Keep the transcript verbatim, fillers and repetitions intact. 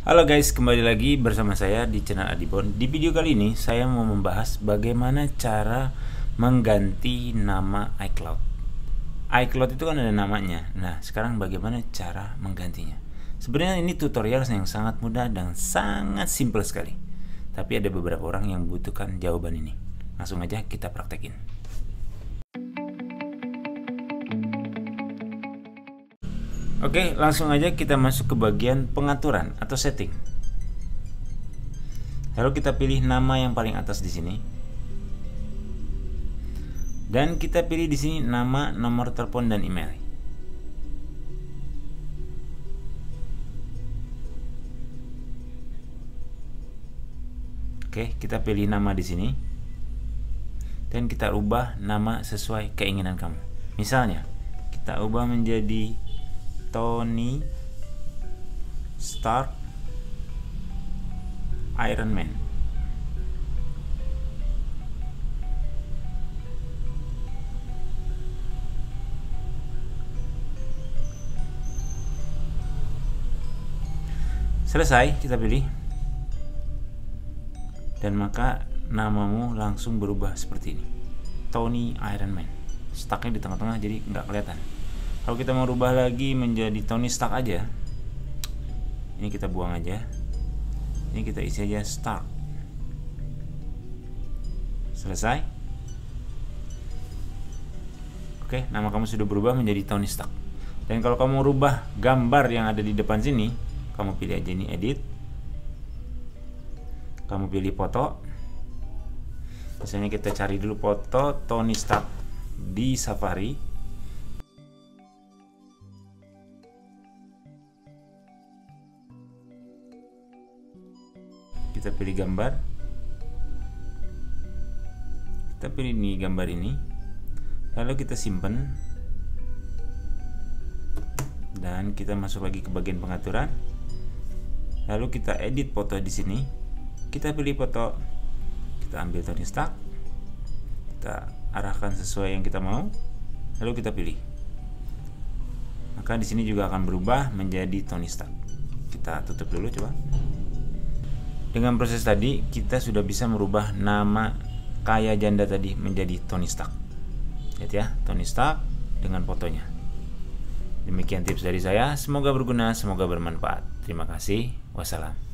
Halo guys, kembali lagi bersama saya di channel Adibon. Di video kali ini saya mau membahas bagaimana cara mengganti nama iCloud. iCloud itu kan ada namanya. Nah, sekarang bagaimana cara menggantinya? Sebenarnya ini tutorial yang sangat mudah dan sangat simpel sekali. Tapi ada beberapa orang yang membutuhkan jawaban ini. Langsung aja kita praktekin. Oke, langsung aja kita masuk ke bagian pengaturan atau setting. Lalu kita pilih nama yang paling atas di sini. Dan kita pilih di sini nama, nomor telepon dan email. Oke, kita pilih nama di sini. Dan kita ubah nama sesuai keinginan kamu. Misalnya, kita ubah menjadi Tony Stark Iron Man. Selesai, kita pilih. Dan maka namamu langsung berubah seperti ini. Tony Iron Man. Starknya di tengah-tengah jadi nggak kelihatan. Kalau kita mau rubah lagi menjadi Tony Stark aja, ini kita buang aja. Ini kita isi aja Stark. Selesai. Oke, nama kamu sudah berubah menjadi Tony Stark. Dan kalau kamu rubah gambar yang ada di depan sini, kamu pilih aja ini edit. Kamu pilih foto. Misalnya kita cari dulu foto Tony Stark di Safari. Kita pilih gambar, kita pilih ini gambar ini, lalu kita simpan dan kita masuk lagi ke bagian pengaturan, lalu kita edit foto di sini, kita pilih foto, kita ambil Tony Stark, kita arahkan sesuai yang kita mau, lalu kita pilih, maka di sini juga akan berubah menjadi Tony Stark. Kita tutup dulu coba. Dengan proses tadi kita sudah bisa merubah nama kaya janda tadi menjadi Tony Stark. Lihat ya, Tony Stark dengan fotonya. Demikian tips dari saya, semoga berguna, semoga bermanfaat. Terima kasih. Wassalam.